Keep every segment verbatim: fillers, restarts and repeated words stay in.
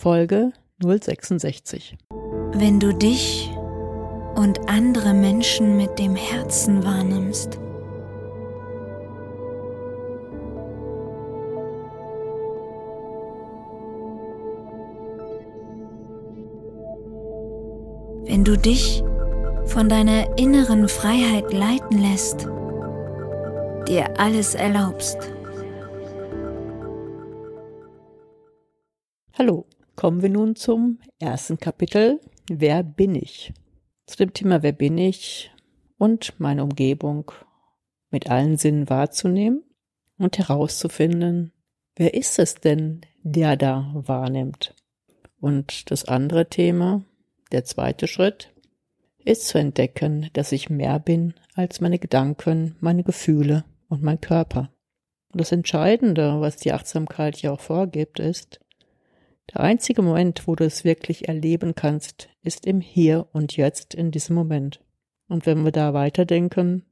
Folge null sechsundsechzig. Wenn du dich und andere Menschen mit dem Herzen wahrnimmst, wenn du dich von deiner inneren Freiheit leiten lässt, dir alles erlaubst. Hallo, kommen wir nun zum ersten Kapitel. Wer bin ich? Zu dem Thema Wer bin ich und meine Umgebung mit allen Sinnen wahrzunehmen und herauszufinden, wer ist es denn, der da wahrnimmt? Und das andere Thema, der zweite Schritt, ist zu entdecken, dass ich mehr bin als meine Gedanken, meine Gefühle und mein Körper. Und das Entscheidende, was die Achtsamkeit ja auch vorgibt, ist, der einzige Moment, wo du es wirklich erleben kannst, ist im Hier und Jetzt in diesem Moment. Und wenn wir da weiterdenken,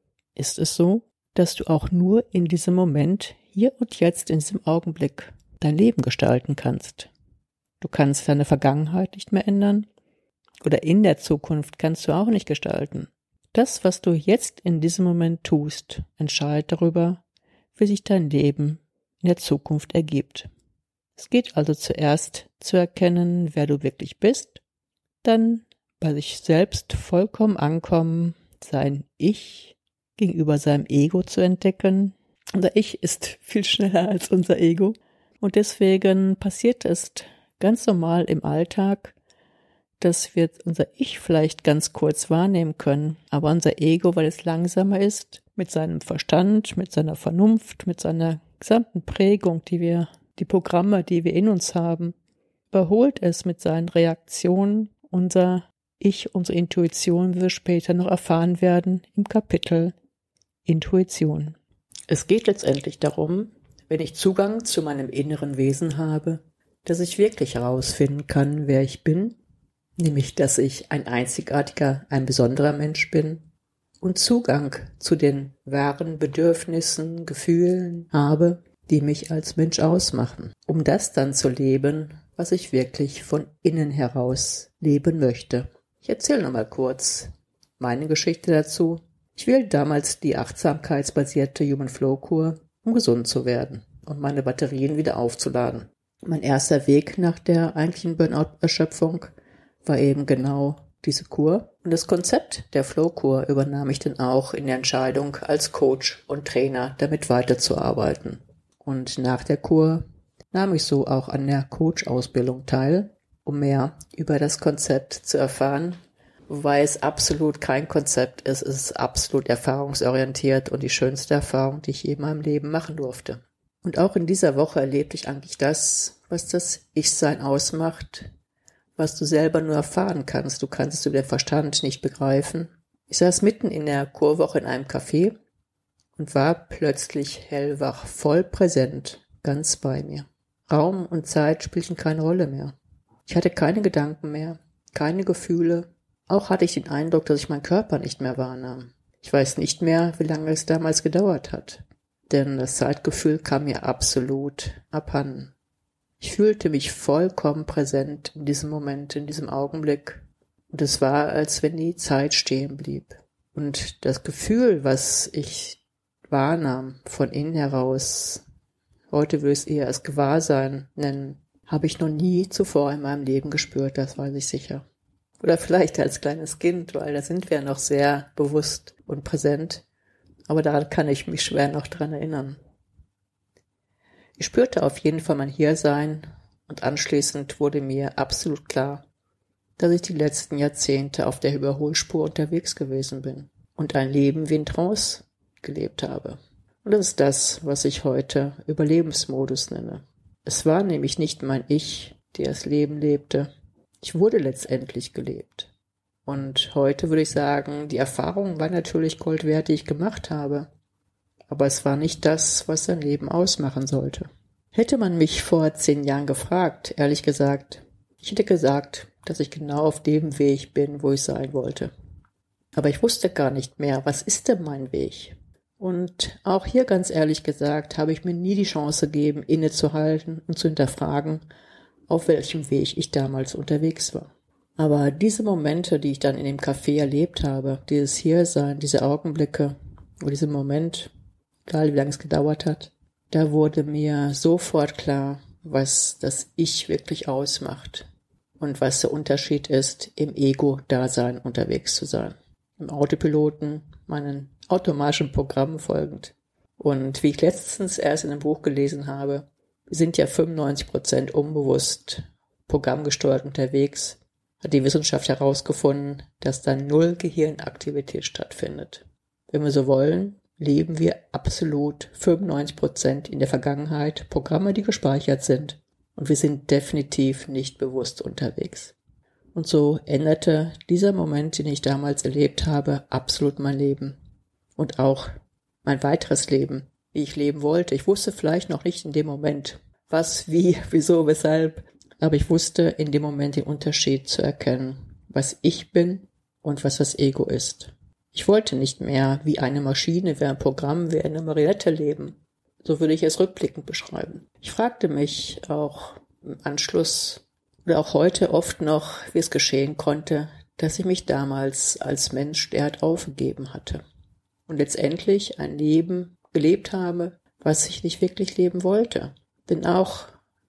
ist es so, dass du auch nur in diesem Moment, hier und jetzt, in diesem Augenblick, dein Leben gestalten kannst. Du kannst deine Vergangenheit nicht mehr ändern oder in der Zukunft kannst du auch nicht gestalten. Das, was du jetzt in diesem Moment tust, entscheidet darüber, wie sich dein Leben in der Zukunft ergibt. Es geht also zuerst zu erkennen, wer du wirklich bist, dann bei sich selbst vollkommen ankommen, sein Ich gegenüber seinem Ego zu entdecken. Unser Ich ist viel schneller als unser Ego und deswegen passiert es ganz normal im Alltag, dass wir unser Ich vielleicht ganz kurz wahrnehmen können, aber unser Ego, weil es langsamer ist, mit seinem Verstand, mit seiner Vernunft, mit seiner gesamten Prägung, die wir die Programme, die wir in uns haben, überholt es mit seinen Reaktionen unser Ich, unsere Intuition, wie wir später noch erfahren werden im Kapitel Intuition. Es geht letztendlich darum, wenn ich Zugang zu meinem inneren Wesen habe, dass ich wirklich herausfinden kann, wer ich bin, nämlich dass ich ein einzigartiger, ein besonderer Mensch bin und Zugang zu den wahren Bedürfnissen, Gefühlen habe, die mich als Mensch ausmachen, um das dann zu leben, was ich wirklich von innen heraus leben möchte. Ich erzähle nochmal kurz meine Geschichte dazu. Ich wählte damals die achtsamkeitsbasierte Human Flow Kur, um gesund zu werden und meine Batterien wieder aufzuladen. Mein erster Weg nach der eigentlichen Burnout-Erschöpfung war eben genau diese Kur. Und das Konzept der Flow-Kur übernahm ich dann auch in der Entscheidung, als Coach und Trainer damit weiterzuarbeiten. Und nach der Kur nahm ich so auch an der Coach-Ausbildung teil, um mehr über das Konzept zu erfahren, wobei es absolut kein Konzept ist, es ist absolut erfahrungsorientiert und die schönste Erfahrung, die ich je in meinem Leben machen durfte. Und auch in dieser Woche erlebte ich eigentlich das, was das Ich-Sein ausmacht, was du selber nur erfahren kannst. Du kannst es über den Verstand nicht begreifen. Ich saß mitten in der Kurwoche in einem Café und war plötzlich hellwach, voll präsent, ganz bei mir. Raum und Zeit spielten keine Rolle mehr. Ich hatte keine Gedanken mehr, keine Gefühle. Auch hatte ich den Eindruck, dass ich meinen Körper nicht mehr wahrnahm. Ich weiß nicht mehr, wie lange es damals gedauert hat, denn das Zeitgefühl kam mir absolut abhanden. Ich fühlte mich vollkommen präsent in diesem Moment, in diesem Augenblick. Und es war, als wenn die Zeit stehen blieb. Und das Gefühl, was ich wahrnahm, von innen heraus, heute würde ich es eher als Gewahrsein nennen, habe ich noch nie zuvor in meinem Leben gespürt, das weiß ich sicher. Oder vielleicht als kleines Kind, weil da sind wir noch sehr bewusst und präsent, aber daran kann ich mich schwer noch dran erinnern. Ich spürte auf jeden Fall mein Hiersein und anschließend wurde mir absolut klar, dass ich die letzten Jahrzehnte auf der Überholspur unterwegs gewesen bin und ein Leben wie in Trance gelebt habe. Und das ist das, was ich heute Überlebensmodus nenne. Es war nämlich nicht mein Ich, der das Leben lebte. Ich wurde letztendlich gelebt. Und heute würde ich sagen, die Erfahrung war natürlich Gold wert, die ich gemacht habe. Aber es war nicht das, was sein Leben ausmachen sollte. Hätte man mich vor zehn Jahren gefragt, ehrlich gesagt, ich hätte gesagt, dass ich genau auf dem Weg bin, wo ich sein wollte. Aber ich wusste gar nicht mehr, was ist denn mein Weg? Und auch hier ganz ehrlich gesagt, habe ich mir nie die Chance gegeben, innezuhalten und zu hinterfragen, auf welchem Weg ich damals unterwegs war. Aber diese Momente, die ich dann in dem Café erlebt habe, dieses Hiersein, diese Augenblicke, oder dieser Moment, egal wie lange es gedauert hat, da wurde mir sofort klar, was das Ich wirklich ausmacht und was der Unterschied ist, im Ego-Dasein unterwegs zu sein. Im Autopiloten, meinen automatischen Programmen folgend. Und wie ich letztens erst in einem Buch gelesen habe, wir sind ja fünfundneunzig Prozent unbewusst programmgesteuert unterwegs, hat die Wissenschaft herausgefunden, dass da null Gehirnaktivität stattfindet. Wenn wir so wollen, leben wir absolut fünfundneunzig Prozent in der Vergangenheit, Programme, die gespeichert sind. Und wir sind definitiv nicht bewusst unterwegs. Und so änderte dieser Moment, den ich damals erlebt habe, absolut mein Leben. Und auch mein weiteres Leben, wie ich leben wollte. Ich wusste vielleicht noch nicht in dem Moment, was, wie, wieso, weshalb. Aber ich wusste in dem Moment den Unterschied zu erkennen, was ich bin und was das Ego ist. Ich wollte nicht mehr wie eine Maschine, wie ein Programm, wie eine Marionette leben. So würde ich es rückblickend beschreiben. Ich fragte mich auch im Anschluss oder auch heute oft noch, wie es geschehen konnte, dass ich mich damals als Mensch derart aufgegeben hatte und letztendlich ein Leben gelebt habe, was ich nicht wirklich leben wollte. Denn auch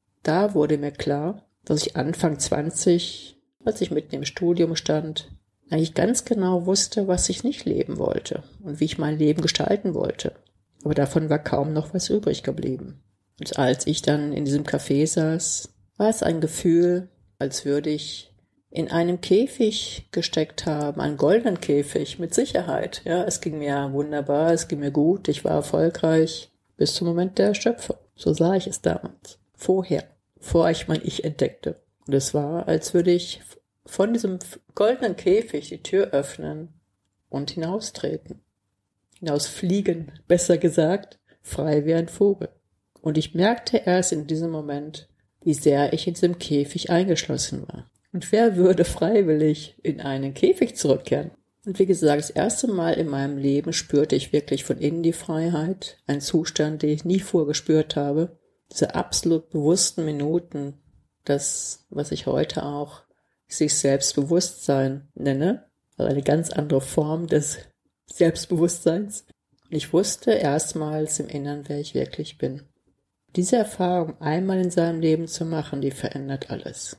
da wurde mir klar, dass ich Anfang zwanzig, als ich mitten im Studium stand, eigentlich ganz genau wusste, was ich nicht leben wollte und wie ich mein Leben gestalten wollte. Aber davon war kaum noch was übrig geblieben. Und als ich dann in diesem Café saß, war es ein Gefühl, als würde ich in einem Käfig gesteckt haben, einen goldenen Käfig mit Sicherheit. Ja, es ging mir wunderbar, es ging mir gut, ich war erfolgreich bis zum Moment der Erschöpfung. So sah ich es damals. Vorher, bevor ich mein Ich entdeckte. Und es war, als würde ich von diesem goldenen Käfig die Tür öffnen und hinaustreten. Hinausfliegen, besser gesagt, frei wie ein Vogel. Und ich merkte erst in diesem Moment, wie sehr ich in diesem Käfig eingeschlossen war. Und wer würde freiwillig in einen Käfig zurückkehren? Und wie gesagt, das erste Mal in meinem Leben spürte ich wirklich von innen die Freiheit, einen Zustand, den ich nie vorgespürt habe. Diese absolut bewussten Minuten, das, was ich heute auch sich Selbstbewusstsein nenne, also eine ganz andere Form des Selbstbewusstseins. Und ich wusste erstmals im Innern, wer ich wirklich bin. Diese Erfahrung einmal in seinem Leben zu machen, die verändert alles.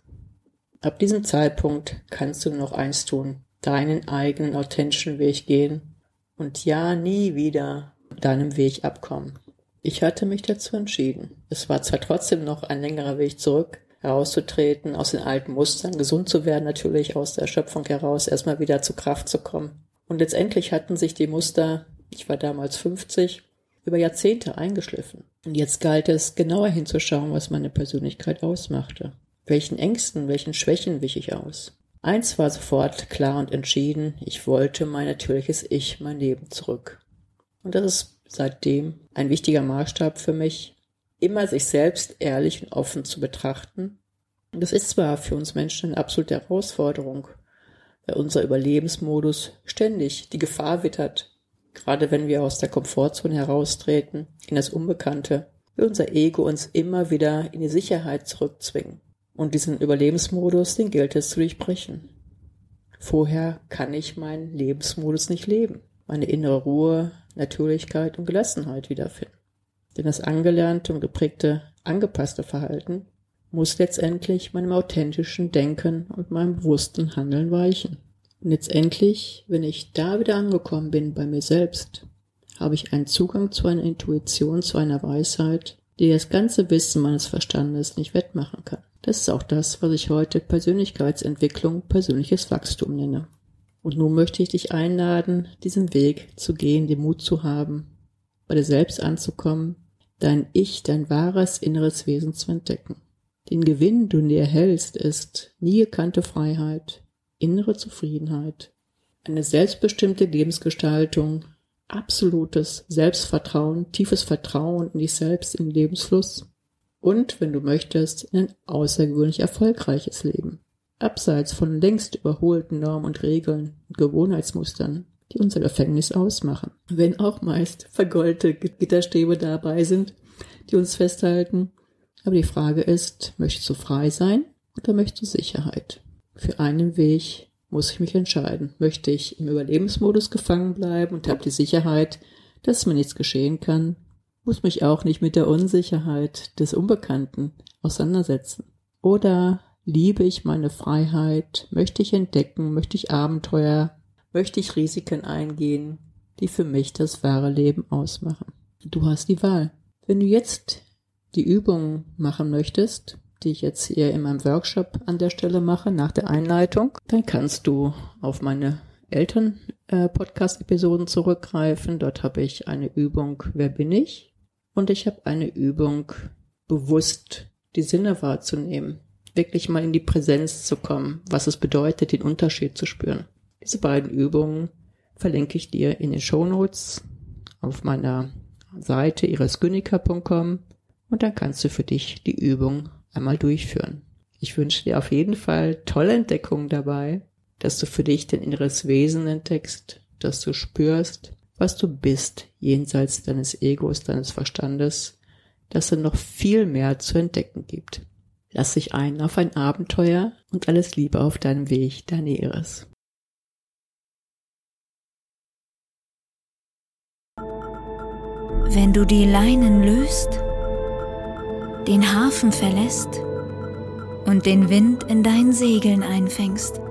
Ab diesem Zeitpunkt kannst du nur noch eins tun, deinen eigenen authentischen Weg gehen und ja, nie wieder deinem Weg abkommen. Ich hatte mich dazu entschieden. Es war zwar trotzdem noch ein längerer Weg zurück, herauszutreten, aus den alten Mustern, gesund zu werden natürlich, aus der Erschöpfung heraus, erstmal wieder zur Kraft zu kommen. Und letztendlich hatten sich die Muster, ich war damals fünfzig, über Jahrzehnte eingeschliffen. Und jetzt galt es, genauer hinzuschauen, was meine Persönlichkeit ausmachte. Welchen Ängsten, welchen Schwächen wich ich aus? Eins war sofort klar und entschieden, ich wollte mein natürliches Ich, mein Leben zurück. Und das ist seitdem ein wichtiger Maßstab für mich, immer sich selbst ehrlich und offen zu betrachten. Und das ist zwar für uns Menschen eine absolute Herausforderung, weil unser Überlebensmodus ständig die Gefahr wittert, gerade wenn wir aus der Komfortzone heraustreten, in das Unbekannte, will unser Ego uns immer wieder in die Sicherheit zurückzwingen. Und diesen Überlebensmodus, den gilt es zu durchbrechen. Vorher kann ich meinen Lebensmodus nicht leben, meine innere Ruhe, Natürlichkeit und Gelassenheit wiederfinden. Denn das angelernte und geprägte, angepasste Verhalten muss letztendlich meinem authentischen Denken und meinem bewussten Handeln weichen. Und letztendlich, wenn ich da wieder angekommen bin bei mir selbst, habe ich einen Zugang zu einer Intuition, zu einer Weisheit, die das ganze Wissen meines Verstandes nicht wettmachen kann. Das ist auch das, was ich heute Persönlichkeitsentwicklung, persönliches Wachstum nenne. Und nun möchte ich dich einladen, diesen Weg zu gehen, den Mut zu haben, bei dir selbst anzukommen, dein Ich, dein wahres inneres Wesen zu entdecken. Den Gewinn, den du dir erhältst, ist nie gekannte Freiheit, innere Zufriedenheit, eine selbstbestimmte Lebensgestaltung, absolutes Selbstvertrauen, tiefes Vertrauen in dich selbst, in den Lebensfluss und, wenn du möchtest, ein außergewöhnlich erfolgreiches Leben, abseits von längst überholten Normen und Regeln und Gewohnheitsmustern, die unser Gefängnis ausmachen. Wenn auch meist vergoldelte Gitterstäbe dabei sind, die uns festhalten, Aber die Frage ist, möchtest du frei sein oder möchtest du Sicherheit? Für einen Weg muss ich mich entscheiden. Möchte ich im Überlebensmodus gefangen bleiben und habe die Sicherheit, dass mir nichts geschehen kann, muss mich auch nicht mit der Unsicherheit des Unbekannten auseinandersetzen. Oder liebe ich meine Freiheit, möchte ich entdecken, möchte ich Abenteuer, möchte ich Risiken eingehen, die für mich das wahre Leben ausmachen. Du hast die Wahl. Wenn du jetzt die Übung machen möchtest, die ich jetzt hier in meinem Workshop an der Stelle mache, nach der Einleitung, dann kannst du auf meine Eltern-Podcast-Episoden zurückgreifen. Dort habe ich eine Übung, wer bin ich? Und ich habe eine Übung, bewusst die Sinne wahrzunehmen, wirklich mal in die Präsenz zu kommen, was es bedeutet, den Unterschied zu spüren. Diese beiden Übungen verlinke ich dir in den Shownotes auf meiner Seite irisgynika punkt com und dann kannst du für dich die Übung einmal durchführen. Ich wünsche dir auf jeden Fall tolle Entdeckungen dabei, dass du für dich dein inneres Wesen entdeckst, dass du spürst, was du bist, jenseits deines Egos, deines Verstandes, dass es noch viel mehr zu entdecken gibt. Lass dich ein auf ein Abenteuer und alles Liebe auf deinem Weg, deine Iris. Wenn du die Leinen löst, den Hafen verlässt und den Wind in deinen Segeln einfängst,